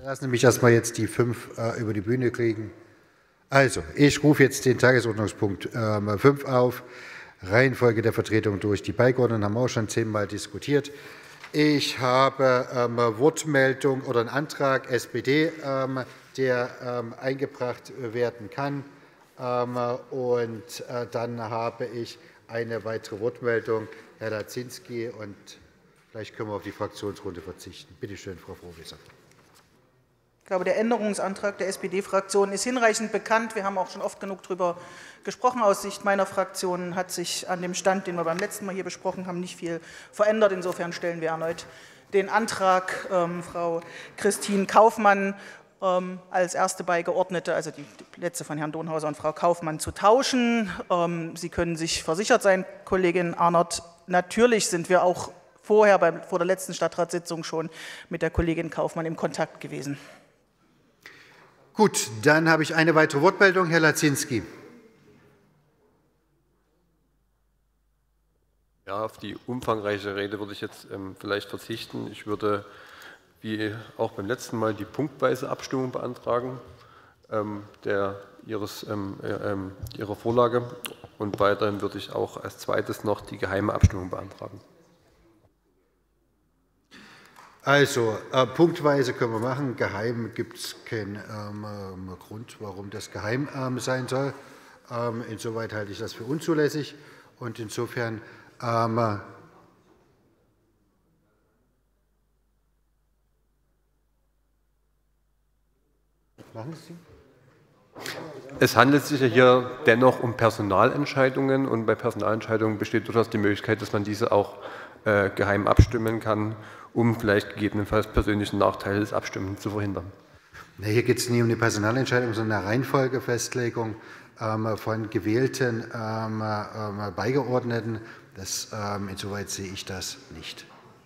Lassen Sie mich erstmal jetzt die 5 über die Bühne kriegen. Also, ich rufe jetzt den Tagesordnungspunkt 5 auf. Reihenfolge der Vertretung durch die Beigeordneten haben wir auch schon 10-mal diskutiert. Ich habe Wortmeldung oder einen Antrag SPD, der eingebracht werden kann. Und dann habe ich eine weitere Wortmeldung, Herr Lacinski, und vielleicht können wir auf die Fraktionsrunde verzichten. Bitte schön, Frau Frohwieser. Ich glaube, der Änderungsantrag der SPD-Fraktion ist hinreichend bekannt. Wir haben auch schon oft genug darüber gesprochen. Aus Sicht meiner Fraktion hat sich an dem Stand, den wir beim letzten Mal hier besprochen haben, nicht viel verändert. Insofern stellen wir erneut den Antrag, Frau Christine Kaufmann als erste Beigeordnete, also die Plätze von Herrn Donhauser und Frau Kaufmann, zu tauschen. Sie können sich versichert sein, Kollegin Arnott, natürlich sind wir auch vor der letzten Stadtratssitzung schon mit der Kollegin Kaufmann im Kontakt gewesen. Gut, dann habe ich eine weitere Wortmeldung. Herr Lacinski. Ja, auf die umfangreiche Rede würde ich jetzt vielleicht verzichten. Ich würde, wie auch beim letzten Mal, die punktweise Abstimmung beantragen, Ihrer Vorlage. Und weiterhin würde ich auch als zweites noch die geheime Abstimmung beantragen. Also, punktweise können wir machen. Geheim gibt es keinen Grund, warum das geheim sein soll. Insoweit halte ich das für unzulässig. Und insofern machen Sie? Es handelt sich ja hier dennoch um Personalentscheidungen. Und bei Personalentscheidungen besteht durchaus die Möglichkeit, dass man diese auch geheim abstimmen kann, um vielleicht gegebenenfalls persönlichen Nachteil des Abstimmens zu verhindern. Hier geht es nicht um eine Personalentscheidung, sondern eine Reihenfolgefestlegung von gewählten Beigeordneten. Insoweit sehe ich das nicht.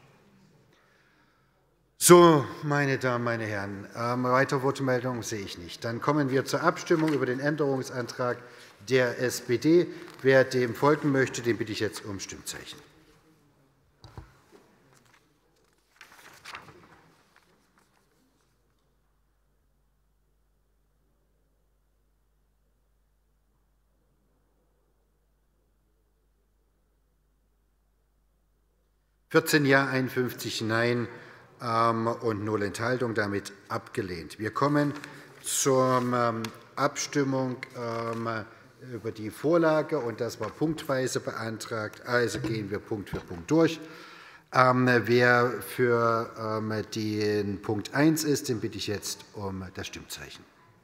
So, meine Damen, meine Herren, weitere Wortmeldungen sehe ich nicht. Dann kommen wir zur Abstimmung über den Änderungsantrag der SPD. Wer dem folgen möchte, den bitte ich jetzt um Stimmzeichen. Ja, 51 Nein und 0 Enthaltungen, damit abgelehnt. Wir kommen zur Abstimmung über die Vorlage, und das war punktweise beantragt. Also gehen wir Punkt für Punkt durch. Wer für den Punkt 1 ist, den bitte ich jetzt um das Stimmzeichen.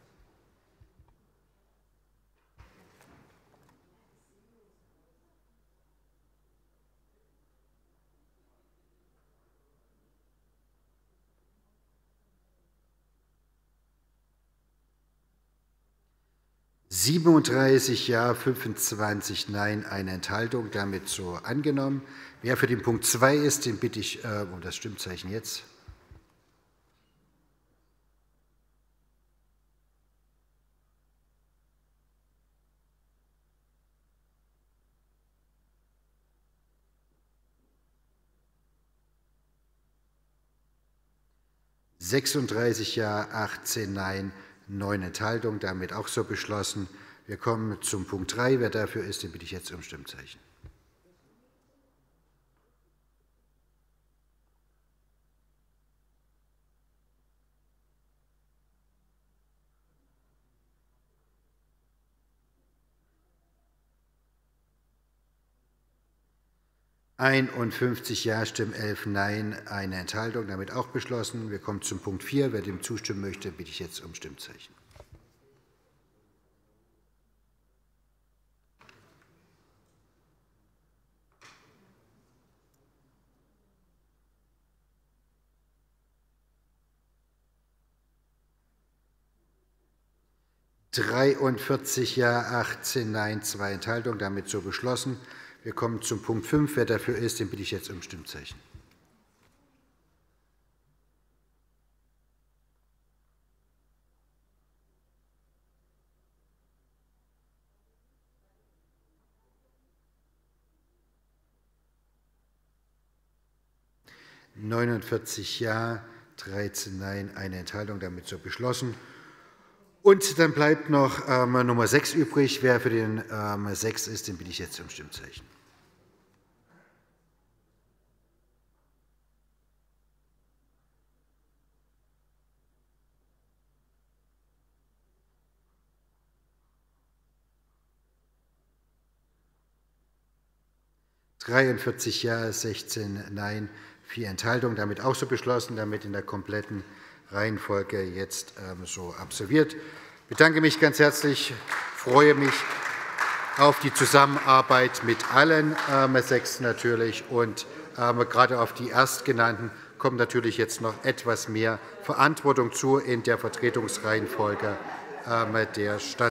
(37 Ja, 25 Nein, eine Enthaltung), damit so angenommen. Wer für den Punkt 2 ist, den bitte ich um das Stimmzeichen jetzt. (36 Ja, 18 Nein, 9 Enthaltungen, damit auch so beschlossen. Wir kommen zum Punkt 3. Wer dafür ist, den bitte ich jetzt um Stimmzeichen. (51 Ja-Stimmen, 11 Nein, eine Enthaltung), damit auch beschlossen. Wir kommen zum Punkt 4. Wer dem zustimmen möchte, bitte ich jetzt um Stimmzeichen. (43 Ja, 18 Nein, 2 Enthaltungen), damit so beschlossen. Wir kommen zum Punkt 5. Wer dafür ist, den bitte ich jetzt um Stimmzeichen. (49 Ja, 13 Nein, eine Enthaltung, damit so beschlossen. Und dann bleibt noch Nummer 6 übrig. Wer für den 6 ist, den bitte ich jetzt um Stimmzeichen. (43 Ja, 16 Nein, 4 Enthaltungen, damit auch so beschlossen, damit in der kompletten Reihenfolge jetzt so absolviert. Ich bedanke mich ganz herzlich, freue mich auf die Zusammenarbeit mit allen 6 natürlich und gerade auf die Erstgenannten kommt natürlich jetzt noch etwas mehr Verantwortung zu in der Vertretungsreihenfolge der Stadt.